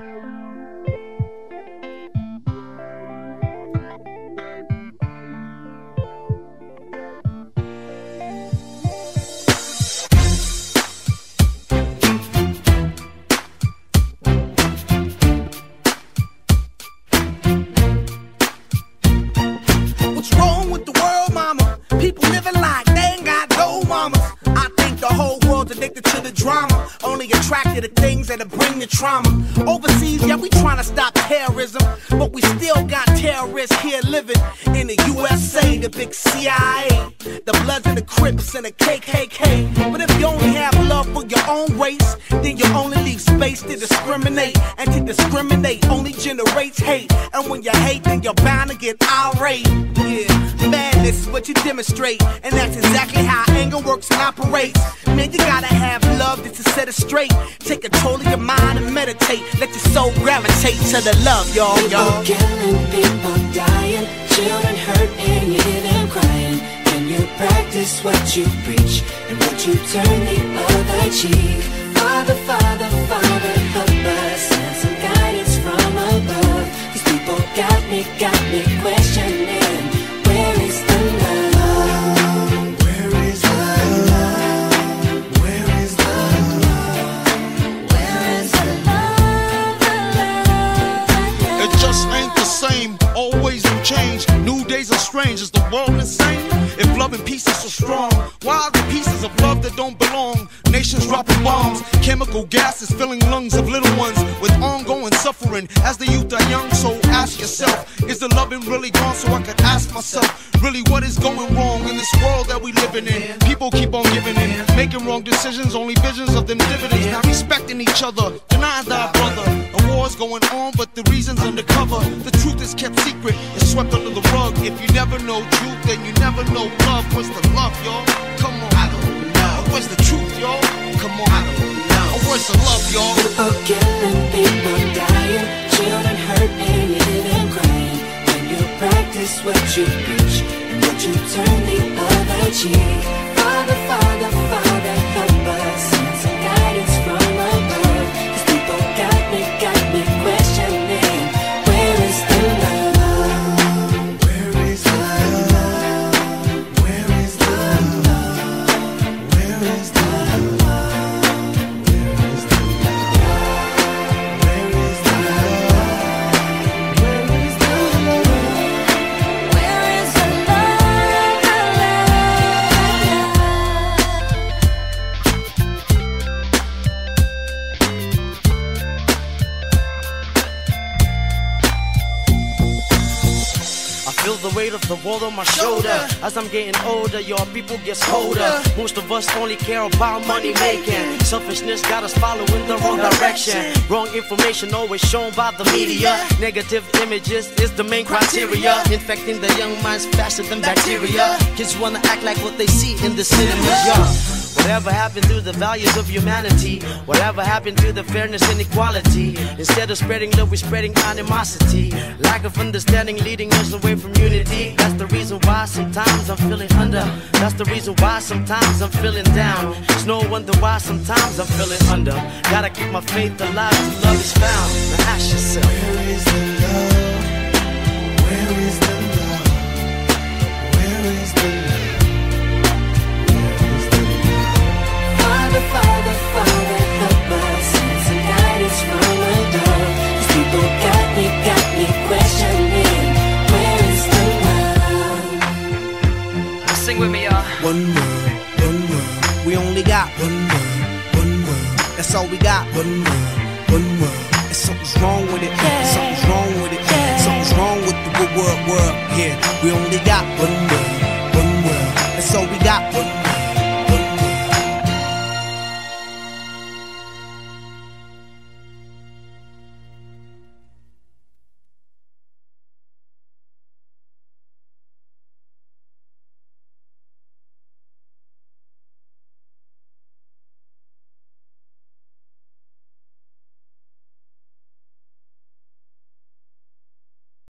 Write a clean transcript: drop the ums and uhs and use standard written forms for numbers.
Addicted to the drama, only attracted to things that'll bring the trauma. Overseas, yeah, we trying to stop terrorism, but we still got terrorists here living in the USA, the big CIA, the Bloods and the Crips and the KKK. But if you only have love for your own race, then you only leave space to discriminate, and to discriminate only generates hate. And when you hate, then you're bound to get irate. Yeah, madness is what you demonstrate, and that's exactly how anger works and operates. Man, you gotta have love just to set it straight. Take control of your mind and meditate. Let your soul gravitate to the love, y'all. People killing, people dying, children hurt and you hear them crying. Can you practice what you preach, and would you turn the other cheek? Father, Father, Father, help us, send some guidance from above. These people got me questioning, where is the love? Where is the love? Where is the love? Where is the love? It just ain't the same, always new change. New days are strange, is the world insane? If love and peace is so strong, why are the pieces of love that don't belong? Nations dropping bombs, chemical gases filling lungs of little ones with ongoing suffering as the youth are young. So ask yourself, is the loving really gone? So I could ask myself, really what is going wrong in this world that we living in? People keep on giving in, making wrong decisions, only visions of them dividends. Not respecting each other, denying thy brother. A war's going on, but the reason's undercover. The truth is kept secret, it's swept under the rug. If you never know truth, then you never know love. Where's the love, y'all? Come on, I don't know. Where's the truth, y'all? Come on, I don't know. Where's the love, y'all? People killing, people dying, children hurt and you hear them crying. When you practice what you preach, and would you turn the other cheek? Father, Father, Father, help us, send some guidance from above. These people got me questioning, where is the love? Where is the love? Where is the love? Where is the love? Where is the love? Where is the love? Where is the love? Where is the Feel the weight of the world on my shoulder. As I'm getting older, your people get colder. Most of us only care about money making. Selfishness got us following the wrong direction. Wrong information always shown by the media. Negative images is the main criteria. Infecting the young minds faster than bacteria. Kids wanna act like what they see in the cinemas, yeah. Whatever happened to the values of humanity? Whatever happened to the fairness and equality? Instead of spreading love, we're spreading animosity. Lack of understanding leading us away from unity. That's the reason why sometimes I'm feeling under. That's the reason why sometimes I'm feeling down. It's no wonder why sometimes I'm feeling under. Gotta keep my faith alive till love is found. Now ask yourself, Where is the love? Where is the love? Where is the love? Father, Father, Father, help us, send some guidance from above. These people got me questioning, where is the love? sing with me, y'all. One word, we only got one word, that's all we got. One word, and something's wrong with it, something's wrong with it, something's wrong with the word, yeah. We only got one word, that's all we got. One word.